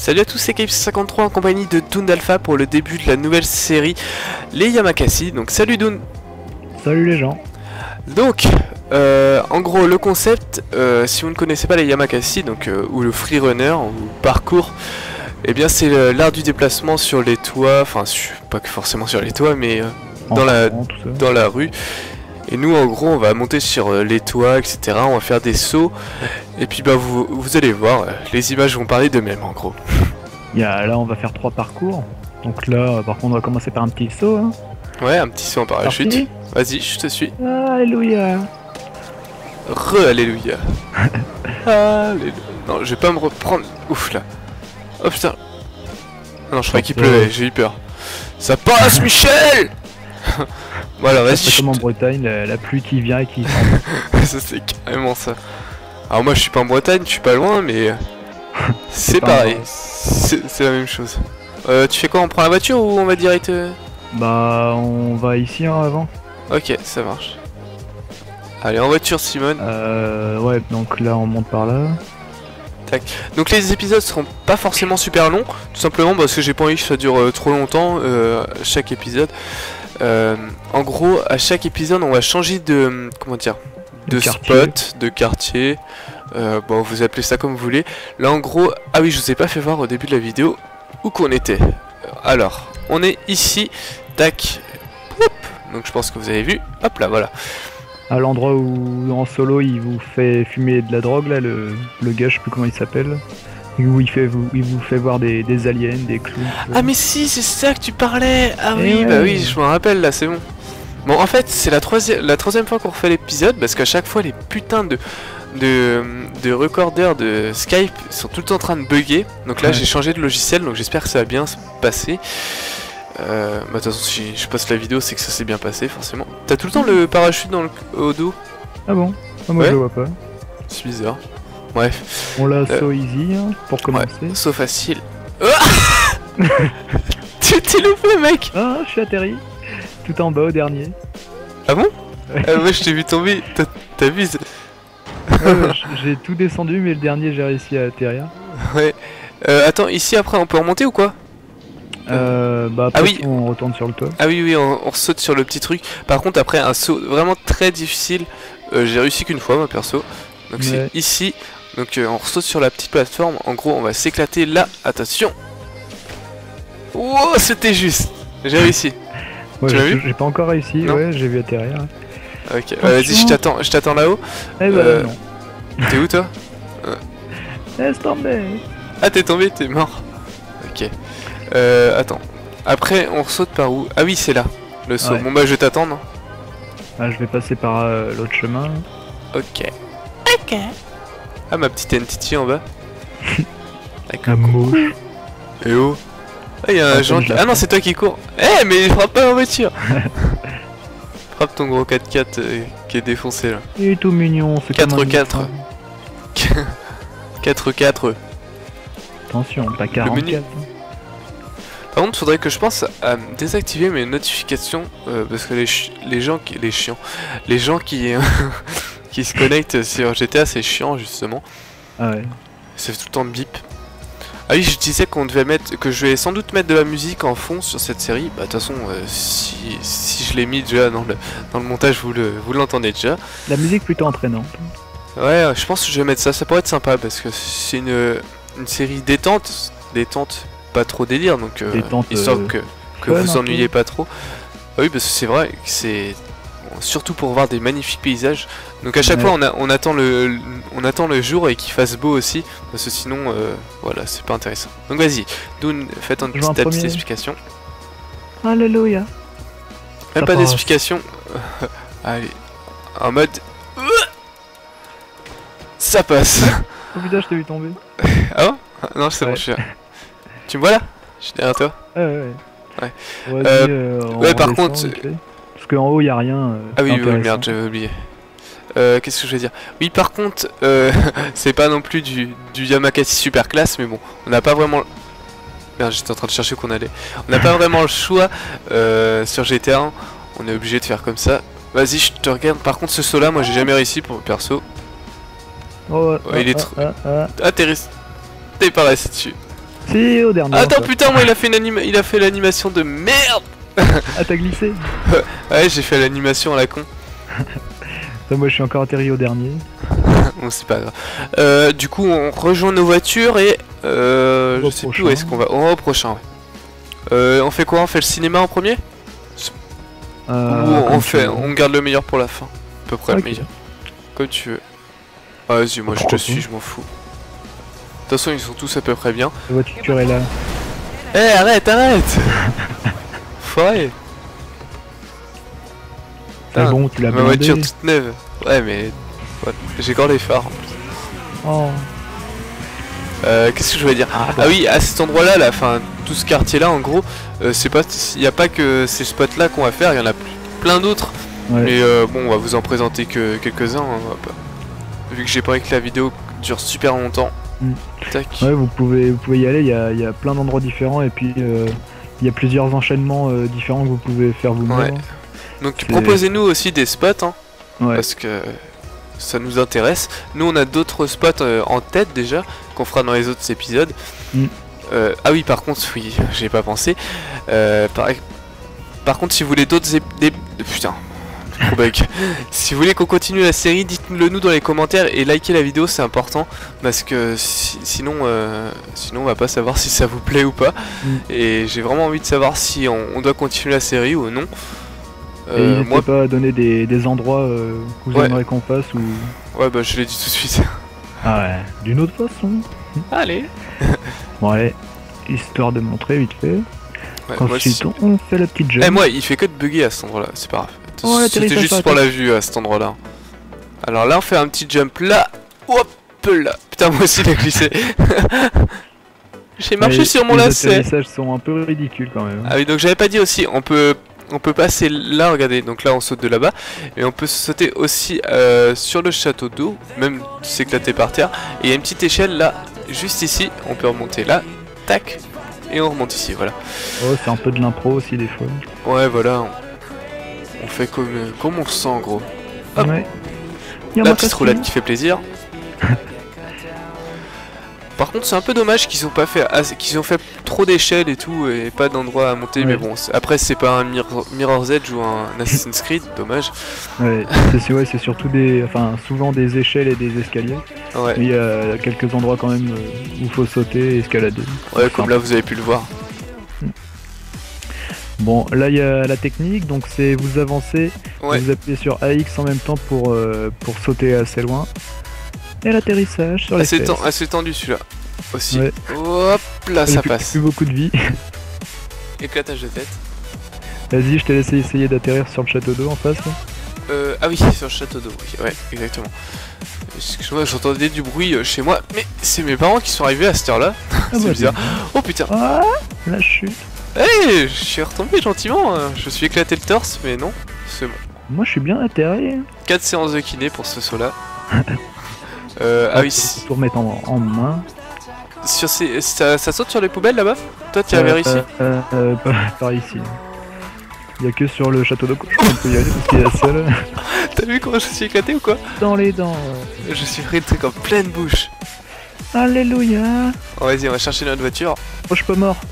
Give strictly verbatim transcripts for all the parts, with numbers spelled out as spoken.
Salut à tous, c'est Cape cinquante-trois en compagnie de Doon Alpha pour le début de la nouvelle série Les Yamakasi. Donc salut Doon. Salut les gens. Donc euh, en gros le concept, euh, si vous ne connaissez pas les Yamakasi, donc euh, ou le freerunner ou parcours, eh bien c'est l'art du déplacement sur les toits, enfin pas que forcément sur les toits mais euh, dans, la, dans la rue. Et nous en gros on va monter sur euh, les toits, et cetera. On va faire des sauts. Et puis bah vous, vous allez voir, euh, les images vont parler d'eux-mêmes en gros. Il y a, là on va faire trois parcours. Donc là par contre on va commencer par un petit saut. Hein. Ouais, un petit saut en parachute. Vas-y, je te suis. Alléluia. Re alléluia. Alléluia. Non, je vais pas me reprendre. Ouf là. Oh putain. Non, je croyais qu'il pleuvait, j'ai eu peur. Ça passe Michel. Voilà, vas-y. C'est comme en Bretagne, la, la pluie qui vient et qui s'en va. Ça c'est carrément ça. Alors moi je suis pas en Bretagne, je suis pas loin mais... c'est pareil, c'est la même chose. Euh, tu fais quoi, on prend la voiture ou on va direct euh... Bah on va ici hein, avant. Ok, ça marche. Allez, en voiture Simone. Euh, ouais, donc là on monte par là. Tac. Donc les épisodes seront pas forcément super longs, tout simplement parce que j'ai pas envie que ça dure euh, trop longtemps, euh, chaque épisode. Euh, en gros, à chaque épisode, on va changer de, comment dire, de, de spot, de quartier. Euh, bon, vous appelez ça comme vous voulez. Là, en gros, ah oui, je vous ai pas fait voir au début de la vidéo où qu'on était. Alors, on est ici, tac. Hop. Donc, je pense que vous avez vu. Hop là, voilà. À l'endroit où en solo il vous fait fumer de la drogue là, le, le gars, je sais plus comment il s'appelle. Où il, fait, il vous fait voir des, des aliens, des clowns. Ah mais si, c'est ça que tu parlais. Ah oui, ouais. Bah oui, je me rappelle là, c'est bon. Bon, en fait, c'est la troisième, la troisième fois qu'on refait l'épisode parce qu'à chaque fois les putains de de, de recordeurs de Skype sont tout le temps en train de bugger. Donc là, ouais. J'ai changé de logiciel, donc j'espère que ça va bien se passer. Euh, bah de toute façon, si je passe la vidéo, c'est que ça s'est bien passé, forcément. T'as tout le temps le parachute dans le, au dos? Ah bon? Ah, moi ouais. Je le vois pas. C'est bizarre. Bref. On l'a euh, saut easy hein, pour commencer. Ouais, saut facile. Oh tu t'es loupé, mec. Ah, je suis atterri. Tout en bas au dernier. Ah bon? Ouais, ah, ouais, je t'ai vu tomber. T'as vu? Ouais, j'ai tout descendu, mais le dernier, j'ai réussi à atterrir. Ouais. Euh, attends, ici après, on peut remonter ou quoi? Euh, bah après, ah oui. On retourne sur le toit. Ah oui, oui, on, on saute sur le petit truc. Par contre, après, un saut vraiment très difficile. Euh, j'ai réussi qu'une fois, ma perso. Donc ouais. C'est ici. Donc euh, on saute sur la petite plateforme. En gros, on va s'éclater là. Attention. Wow, c'était juste. J'ai réussi. Ouais, tu l'as vu? J'ai pas encore réussi. Non. Ouais, j'ai vu atterrir. Ok. Euh, Vas-y, je t'attends. Je t'attends là-haut. Eh bah euh, non. T'es où toi? Laisse tomber. Ah, t'es tombé, t'es mort. Ok. Euh, attends. Après, on saute par où? Ah oui, c'est là. Le saut. Ouais. Bon bah, je vais t'attendre. Ah, je vais passer par euh, l'autre chemin. Ok. Ok. Ah, ma petite entity en bas. Avec un mouche. Et oh. Ah, il y a un genre qui... Ah non, c'est toi qui cours. Eh, hey, mais frappe pas en voiture. Frappe ton gros quatre quatre euh, qui est défoncé là. Il est tout mignon, c'est quatre quatre. quatre quatre. Attention, pas quarante-quatre. Par contre, faudrait que je pense à désactiver mes notifications euh, parce que les, les gens qui... Les chiants. Les gens qui... qui se connectent sur G T A, c'est chiant justement. Ah ouais. Ça fait tout le temps de bip. Ah oui, je disais qu'on devait mettre, que je vais sans doute mettre de la musique en fond sur cette série. Bah de toute façon, euh, si, si je l'ai mis déjà dans le, dans le montage, vous le, vous l'entendez déjà. La musique plutôt entraînante. Ouais, je pense que je vais mettre ça, ça pourrait être sympa parce que c'est une, une série détente, détente, pas trop délire, donc euh, détente, histoire euh, que, que vous ennuyez pas trop. Ah oui, parce que c'est vrai que c'est... Surtout pour voir des magnifiques paysages. Donc à chaque ouais. fois on, a, on, attend le, on attend le jour et qu'il fasse beau aussi. Parce que sinon euh, voilà c'est pas intéressant. Donc vas-y, Doon, faites une petite, petite explication. Alléluia. Même pas d'explication. Allez, en mode ça passe. Oh putain, je t'ai vu tomber. Ah bon? Non, c'est ouais. Bon, je suis là. Tu me vois là? Je suis derrière toi. Ouais ouais ouais. Ouais, ouais, euh, euh, ouais par contre... Parce qu'en haut, il n'y a rien. Euh, ah oui, oui, merde, j'avais oublié. Euh, Qu'est-ce que je vais dire? Oui, par contre, euh, c'est pas non plus du, du Yamakasi super classe, mais bon, on n'a pas vraiment... Merde, j'étais en train de chercher qu'on allait. On n'a pas vraiment le choix euh, sur G T A un. On est obligé de faire comme ça. Vas-y, je te regarde. Par contre, ce saut là, moi j'ai jamais réussi pour le perso. Oh, ouais, ouais, il est ah, trop... Ah, ah, ah t'es resté... T'es pas resté dessus. Si, au dernier. Attends, enfin. putain, moi il a fait une anima il a fait l'animation de merde. Ah, t'as glissé? Ouais, j'ai fait l'animation à la con. Ça, moi je suis encore atterri au dernier. Bon, c'est pas grave. Euh, du coup, on rejoint nos voitures et euh, Au je sais prochain. plus où est-ce qu'on va. Oh, au prochain, ouais. Euh, on fait quoi? On fait le cinéma en premier? Euh, Ou on comme fait, tu veux. on garde le meilleur pour la fin. À peu près Ok. le meilleur. Comme tu veux. Ah, vas-y, moi je te Pourquoi suis, pas. je m'en fous. De toute façon, ils sont tous à peu près bien. La voiture est là. Eh, arrête, arrête. Forêt. C'est Putain, bon, tu l'as ma blindé. voiture toute neuve. Ouais, mais ouais, j'ai encore les phares. Oh. Euh, Qu'est-ce que je voulais dire? Ah, Ah oui, à cet endroit-là, là, enfin tout ce quartier-là, en gros, euh, c'est pas, il n'y a pas que ces spots-là qu'on va faire, il y en a plus- plein d'autres. Ouais. Mais euh, bon, on va vous en présenter que quelques-uns. Hein, on va pas- Vu que j'ai pas envie que la vidéo dure super longtemps. Mm. Tac. Ouais, vous pouvez, vous pouvez y aller, il y a, il y a plein d'endroits différents et puis euh, il y a plusieurs enchaînements euh, différents que vous pouvez faire vous-même. Ouais. Donc C'est- proposez-nous aussi des spots, hein, Ouais. parce que ça nous intéresse. Nous, on a d'autres spots euh, en tête déjà qu'on fera dans les autres épisodes. Mm. Euh, ah oui, par contre, oui, j'ai pas pensé. Euh, par... par contre, si vous voulez d'autres ép- des... putain. Gros bug. Si vous voulez qu'on continue la série, dites-le nous dans les commentaires et likez la vidéo, c'est important parce que si- sinon, euh, sinon on va pas savoir si ça vous plaît ou pas. Mm. Et j'ai vraiment envie de savoir si on, on doit continuer la série ou non. Et Euh, n'hésitez moi, pas à donner des, des endroits euh, que vous Ouais. aimeriez qu'on fasse ou. ouais, bah je l'ai dit tout de suite. Ah ouais, d'une autre façon. Allez. Bon allez, histoire de montrer vite fait. Ouais, moi aussi. Ensuite on fait la petite jump. Eh, moi, il fait que de bugger à cet endroit-là, c'est pas grave. Oh, C'était l'atterrissage juste sur la pour tête. la vue à cet endroit-là. Alors là, on fait un petit jump là. Hop là. Putain, moi aussi, il a glissé. J'ai marché Mais sur mon les lacet. atterrissages sont un peu ridicules quand même. Ah oui, donc j'avais pas dit aussi, on peut on peut passer là, regardez, donc là on saute de là-bas, et on peut sauter aussi euh, sur le château d'eau, même s'éclater par terre, et il y a une petite échelle là, juste ici, on peut remonter là, tac, et on remonte ici, voilà. Oh, c'est un peu de l'impro aussi des fois. Ouais, voilà, on, on fait comme, comme on se sent en gros. Hop. Ouais. Y a La ma petite casquette. roulade qui fait plaisir. Par contre, c'est un peu dommage qu'ils ont pas fait, assez- qu'ils ont fait trop d'échelles et tout et pas d'endroit à monter. Ouais. Mais bon, c'est- après c'est pas un Mirror- Mirror's Edge ou un Assassin's Creed, dommage. Ouais, c'est c'est- ouais, c'est surtout des, enfin souvent des échelles et des escaliers. Ouais, Mais il y a quelques endroits quand même euh, où il faut sauter et escalader. ouais, comme là vous avez pu le voir. Bon, là il y a la technique, donc c'est vous avancez, Ouais, vous appuyez sur A X en même temps pour, euh, pour sauter assez loin. Et l'atterrissage sur les assez, fesses. ten- assez tendu celui-là aussi. Ouais. Hop là, Il ça plus, passe. plus beaucoup de vie. Éclatage de tête. Vas-y, je t'ai laissé essayer d'atterrir sur le château d'eau en face. Là. Euh, ah oui, sur le château d'eau, oui, ouais, exactement. Excuse-moi, j'entendais du bruit euh, chez moi, mais c'est mes parents qui sont arrivés à cette heure-là. Ah C'est bah, bizarre. Oh putain. Ah, la chute. Hey, je suis retombé gentiment. hein. Je me suis éclaté le torse, mais non, c'est bon. Moi je suis bien atterri. quatre séances de kiné pour ce saut là. euh, ah oui, si- Pour remettre en, en main. sur ces, ça, ça saute sur les poubelles là-bas? Toi tu avais Euh, réussi? euh, euh, par, par ici. Il y a que sur le château d'eau qu'on peut y aller parce qu'il est la seule. T'as vu comment je me suis éclaté ou quoi? Dans les dents. Je suis pris le truc en pleine bouche. Alléluia. Bon, vas-y, on va chercher notre voiture. Oh, je suis pas mort.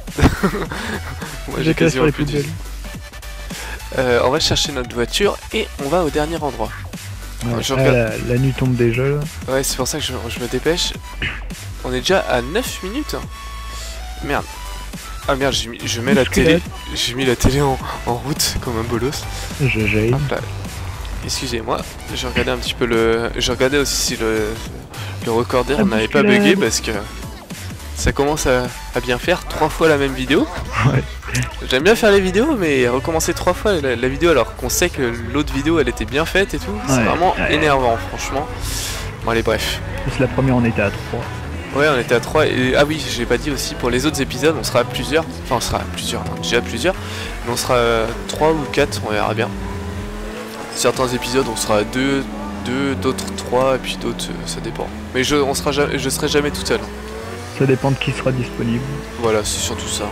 Moi j'ai J'étais sur quasiment les plus de poubelles. vie. Euh, on va chercher notre voiture et on va au dernier endroit. Ouais, je ah, regarde. la, la nuit tombe déjà là. Ouais, c'est pour ça que je, je me dépêche. On est déjà à neuf minutes. Merde. Ah merde, j'ai mis, je mets la télé. J'ai mis la télé en, en route comme un bolos. Je gêne. Hop là. Excusez-moi, je regardais un petit peu le. Je regardais aussi si le, le recorder La n'avait pas bousculade. bugué parce que ça commence à, à bien faire trois fois la même vidéo. Ouais. J'aime bien faire les vidéos, mais recommencer trois fois la, la vidéo alors qu'on sait que l'autre vidéo elle était bien faite et tout, c'est Ouais, vraiment ouais. énervant, franchement. Bon, allez, bref. Plus la première on était à trois. Ouais, on était à trois et ah oui, j'ai pas dit aussi pour les autres épisodes, on sera à plusieurs. Enfin, on sera à plusieurs, non, déjà à plusieurs, mais on sera à trois ou quatre, on verra bien. Certains épisodes, on sera à deux, deux, d'autres trois, et puis d'autres, euh, ça dépend. Mais je, on sera jamais, je serai jamais tout seul. Ça dépend de qui sera disponible. Voilà, c'est surtout ça.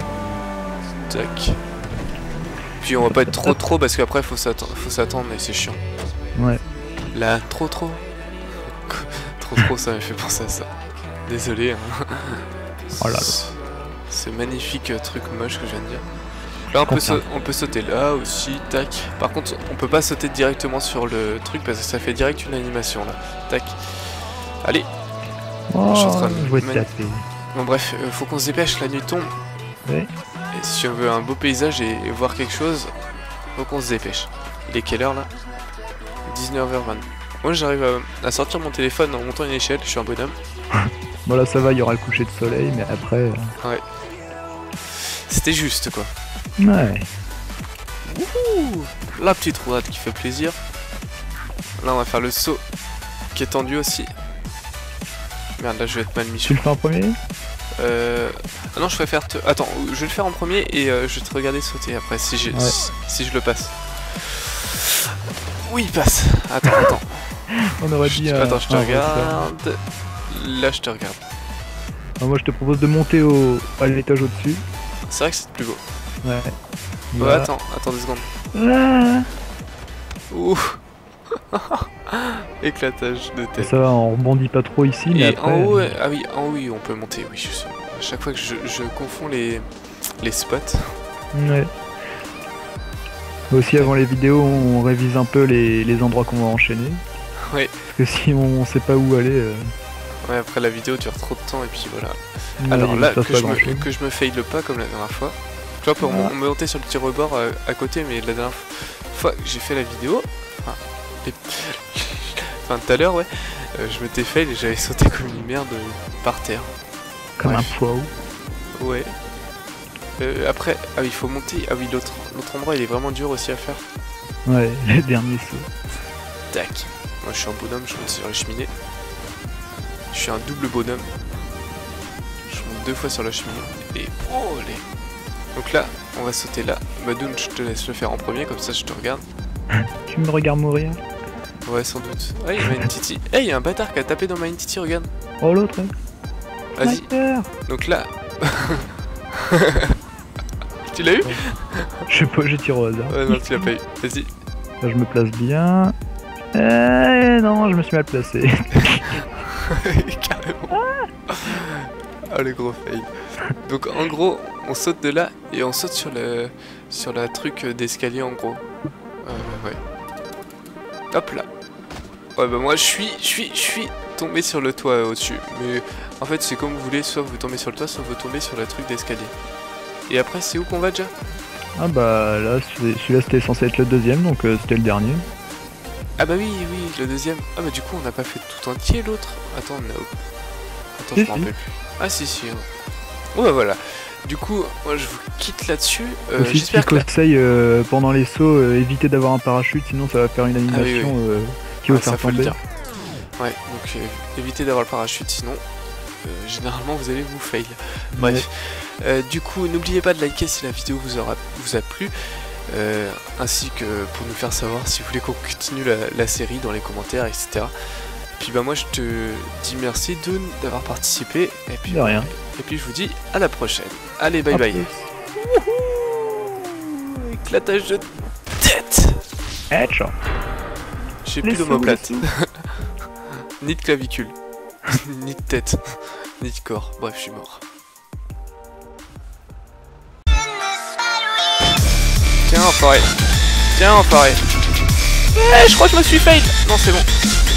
Tac. Puis on va pas être trop trop parce qu'après faut s'attendre, faut s'attendre et c'est chiant. Ouais. Là, trop trop. trop trop, ça m'a fait penser à ça. Désolé. Hein. Oh là là. C'est magnifique euh, truc moche que je viens de dire. Là on peut, sau on peut sauter là aussi, tac. Par contre on peut pas sauter directement sur le truc parce que ça fait direct une animation là. Tac. Allez. Oh, je suis en train de je vais te taper. Bon bref, euh, faut qu'on se dépêche, la nuit tombe. Ouais. Et si on veut un beau paysage et, et voir quelque chose, faut qu'on se dépêche. Il est quelle heure là? dix-neuf heures vingt. Moi j'arrive à, à sortir mon téléphone en montant une échelle, je suis un bonhomme. Bon là ça va, il y aura le coucher de soleil, mais après... Euh... Ouais. C'était juste quoi. Ouais. Wouhou, la petite roulade qui fait plaisir. Là on va faire le saut qui est tendu aussi. Merde là je vais être mal mis. Tu le fais en premier? Euh... Ah non je préfère te... Attends, je vais le faire en premier et euh, je vais te regarder sauter après si, ouais. si, si je le passe. Oui il passe. Attends, attends. On aurait dit... Je... Euh, attends je te regarde. Là je te regarde. Alors moi je te propose de monter au... à l'étage au-dessus. C'est vrai que c'est plus beau. Ouais. Ouais, attends, attends deux secondes. Ah. Ouh. Éclatage de tête. Ça va, on rebondit pas trop ici, mais et après... en haut, ah oui, en haut, oui, on peut monter, oui, je suis sûr. À chaque fois que je, je confonds les, les spots. Ouais. Aussi, avant les vidéos, on révise un peu les, les endroits qu'on va enchaîner. Ouais. Parce que si on sait pas où aller... Euh... Ouais, après la vidéo dure trop de temps et puis voilà. Ouais, alors là, que je, me, que je me faille pas comme la dernière fois. Tu vois, on, on me montait sur le petit rebord euh, à côté, mais la dernière fois que j'ai fait la vidéo... Enfin, les... enfin tout à l'heure, ouais, euh, je m'étais fail et j'avais sauté comme une merde euh, par terre. Comme Bref. un poids. Ouais. Euh, après, ah oui, il faut monter. Ah oui, l'autre endroit, il est vraiment dur aussi à faire. Ouais, le dernier saut. Tac. Moi, je suis un bonhomme, je monte sur les cheminées. Je suis un double bonhomme. Je monte deux fois sur la cheminée. Et oh les. Donc là, on va sauter là. Madoun, je te laisse le faire en premier, comme ça je te regarde. Tu me regardes mourir? Ouais, sans doute. Ah, il y a une titi. Eh, hey, il y a un bâtard qui a tapé dans ma titi, regarde. Oh, l'autre. Vas-y. Donc là. Tu l'as eu? Je sais pas, j'ai tiré au hasard. Ouais, non, tu l'as pas eu. Vas-y. Là, je me place bien. Eh non, je me suis mal placé. Carrément. Ah, le gros fail. Donc en gros, on saute de là et on saute sur le sur la truc d'escalier en gros. Euh, ouais. Hop là. Ouais bah moi je suis je suis je suis tombé sur le toit euh, au-dessus. Mais en fait c'est comme vous voulez, soit vous tombez sur le toit, soit vous tombez sur la truc d'escalier. Et après c'est où qu'on va déjà? Ah bah là celui-là c'était censé être le deuxième, donc euh, c'était le dernier. Ah bah oui oui le deuxième. Ah bah du coup on n'a pas fait tout entier l'autre. Attends on a... Attends si, je m'en rappelle plus. Ah si si. Oh bah voilà. Du coup, moi je vous quitte là-dessus. Euh, Aussi, j'espère que que conseille euh, pendant les sauts, euh, éviter d'avoir un parachute, sinon ça va faire une animation ah, oui, oui. Euh, qui va ouais, faire tomber. Ouais, donc euh, évitez d'avoir le parachute, sinon euh, généralement vous allez vous fail. Bref. Ouais. Euh, du coup, n'oubliez pas de liker si la vidéo vous aura vous a plu, euh, ainsi que pour nous faire savoir si vous voulez qu'on continue la, la série dans les commentaires, et cetera. Et puis bah moi je te dis merci Doun d'avoir participé. Et puis, de rien. Et puis je vous dis à la prochaine. Allez, bye à bye. Éclatage de tête. Headshot. J'ai plus d'omoplate. Ni de clavicule. Ni de tête. Ni de corps. Bref, je suis mort. Tiens, enfoiré. Tiens, enfoiré. Eh, je crois que je me suis fail. Non, c'est bon.